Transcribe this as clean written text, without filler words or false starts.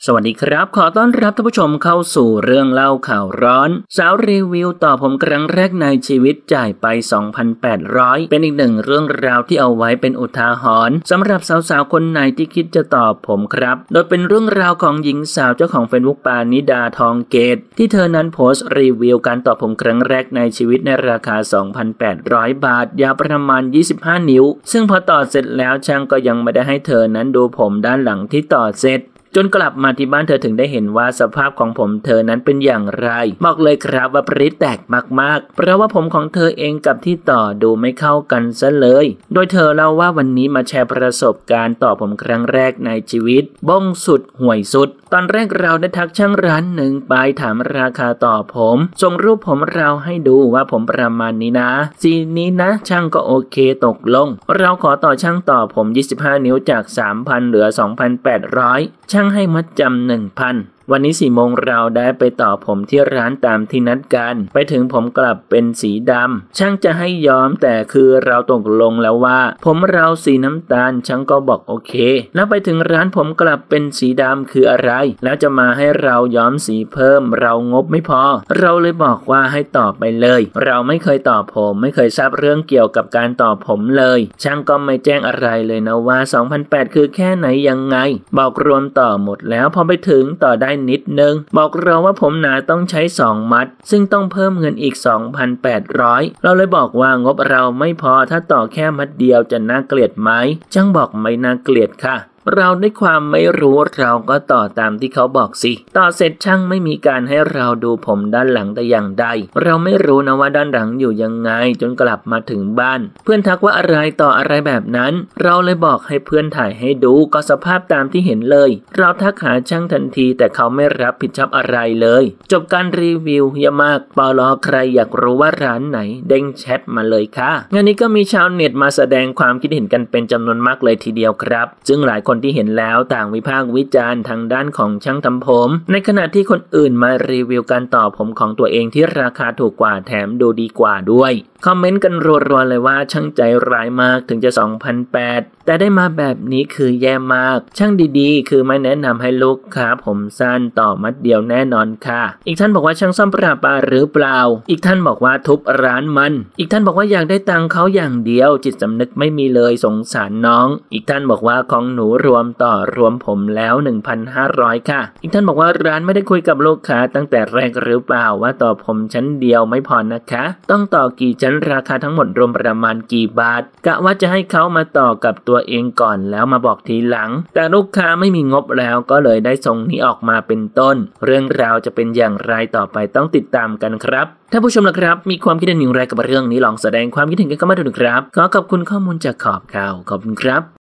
สวัสดีครับขอต้อนรับท่านผู้ชมเข้าสู่เรื่องเล่าข่าวร้อนสาวรีวิวต่อผมครั้งแรกในชีวิตจ่ายไป 2,800 เป็นอีกหนึ่งเรื่องราวที่เอาไว้เป็นอุทาหรณ์สำหรับสาวๆคนไหนที่คิดจะต่อผมครับโดยเป็นเรื่องราวของหญิงสาวเจ้าของเฟซบุ๊กปานิดาทองเกตที่เธอนั้นโพสต์รีวิวการต่อผมครั้งแรกในชีวิตในราคา 2,800 บาทยาวประมาณ 25 นิ้วซึ่งพอต่อเสร็จแล้วช่างก็ยังไม่ได้ให้เธอนั้นดูผมด้านหลังที่ต่อเสร็จจนกลับมาที่บ้านเธอถึงได้เห็นว่าสภาพของผมเธอนั้นเป็นอย่างไรบอกเลยครับว่าปริแตกมากๆเพราะว่าผมของเธอเองกับที่ต่อดูไม่เข้ากันซะเลยโดยเธอเล่าว่าวันนี้มาแชร์ประสบการณ์ต่อผมครั้งแรกในชีวิตบ้องสุดห่วยสุดตอนแรกเราได้ทักช่างร้านหนึ่งไปถามราคาต่อผมส่งรูปผมเราให้ดูว่าผมประมาณนี้นะสีนี้นะช่างก็โอเคตกลงเราขอต่อช่างต่อผม25 นิ้วจาก 3,000 เหลือ 2,800 ช่างให้มัดจำ 1,000 วันนี้4 โมงเราได้ไปต่อผมที่ร้านตามที่นัดกันไปถึงผมกลับเป็นสีดำช่างจะให้ย้อมแต่คือเราตกลงแล้วว่าผมเราสีน้ำตาลช่างก็บอกโอเคแล้วไปถึงร้านผมกลับเป็นสีดำคืออะไรแล้วจะมาให้เราย้อมสีเพิ่มเรางบไม่พอเราเลยบอกว่าให้ต่อไปเลยเราไม่เคยต่อผมไม่เคยทราบเรื่องเกี่ยวกับการต่อผมเลยช่างก็ไม่แจ้งอะไรเลยนะว่า 2,800 คือแค่ไหนยังไงบอกรวมต่อหมดแล้วพอไปถึงต่อได้นิดนึงบอกเราว่าผมหนาต้องใช้2 มัดซึ่งต้องเพิ่มเงินอีก 2,800 เราเลยบอกว่างบเราไม่พอถ้าต่อแค่มัดเดียวจะน่าเกลียดไหมช่างบอกไม่น่าเกลียดค่ะเราด้วยความไม่รู้เราก็ต่อตามที่เขาบอกสิต่อเสร็จช่างไม่มีการให้เราดูผมด้านหลังแต่อย่างใดเราไม่รู้นะว่าด้านหลังอยู่ยังไงจนกลับมาถึงบ้านเพื่อนทักว่าอะไรต่ออะไรแบบนั้นเราเลยบอกให้เพื่อนถ่ายให้ดูก็สภาพตามที่เห็นเลยเราทักหาช่างทันทีแต่เขาไม่รับผิดชอบอะไรเลยจบการรีวิวเยอะมากปลอใครอยากรู้ว่าร้านไหนเด้งแชทมาเลยค่ะงานนี้ก็มีชาวเน็ตมาแสดงความคิดเห็นกันเป็นจำนวนมากเลยทีเดียวครับซึ่งหลายคนที่เห็นแล้วต่างวิพากษ์วิจารณ์ทางด้านของช่างทำผมในขณะที่คนอื่นมารีวิวการต่อผมของตัวเองที่ราคาถูกกว่าแถมดูดีกว่าด้วยคอมเมนต์กันรัวๆเลยว่าช่างใจร้ายมากถึงจะ 2,800 แต่ได้มาแบบนี้คือแย่มากช่างดีๆคือไม่แนะนำให้ลูกค้าผมสั้นต่อมัดเดียวแน่นอนค่ะอีกท่านบอกว่าช่างซ่อมประปาหรือเปล่าอีกท่านบอกว่าทุบร้านมันอีกท่านบอกว่าอยากได้ตังค์เขาอย่างเดียวจิตสำนึกไม่มีเลยสงสารน้องอีกท่านบอกว่าของหนูรวมต่อรวมผมแล้ว 1,500 ค่ะอีกท่านบอกว่าร้านไม่ได้คุยกับลูกค้าตั้งแต่แรกหรือเปล่าว่าต่อผมชั้นเดียวไม่พอนะคะต้องต่อกี่ชั้นราคาทั้งหมดรวมประมาณกี่บาทกะว่าจะให้เขามาต่อกับตัวเองก่อนแล้วมาบอกทีหลังแต่ลูกค้าไม่มีงบแล้วก็เลยได้ทรงนี้ออกมาเป็นต้นเรื่องราวจะเป็นอย่างไรต่อไปต้องติดตามกันครับถ้าผู้ชมล่ะครับมีความคิดเห็นอย่างไรกับเรื่องนี้ลองแสดงความคิดเห็นกันเข้ามาดูนะครับขอขอบคุณข้อมูลจากขอบข่าวขอบคุณครับ